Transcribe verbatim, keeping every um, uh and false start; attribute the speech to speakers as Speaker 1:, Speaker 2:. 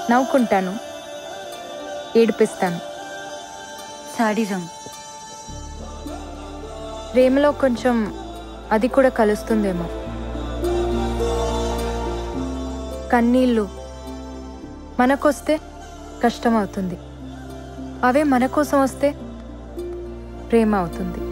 Speaker 1: నవ్వుకుంటాను, ఏడిపిస్తాను.
Speaker 2: Sadism.
Speaker 1: ప్రేమలో కొంచెం అది కూడా కలుస్తుందేమో. కన్నీళ్ళు మనకొస్తే కష్టం అవుతుంది, అవే మన కోసం వస్తే ప్రేమ అవుతుంది.